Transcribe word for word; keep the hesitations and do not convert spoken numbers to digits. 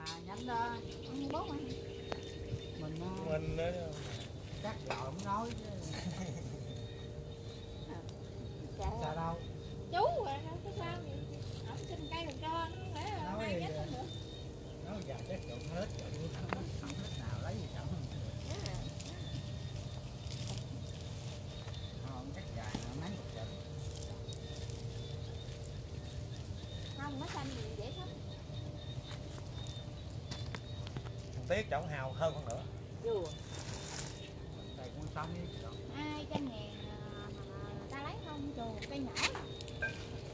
nhánh đó Ông bố mà. mình mình nữa chắc trời không nói chứ sao đâu. Chú rồi cái sao vậy? Ông xin cây đừng cho nó lẽ là Nói hai nhánh không nữa. nói giờ chắc trộn hết rồi không không hết nào lấy gì chẳng không chắc dài nó mấy một trận Không, nó xanh thì dễ thấp. tiếc chọn hào hơn con nữa. Vừa. đây con xong đi Hai trăm ngàn à, mà ta lấy không chù cây nhỏ.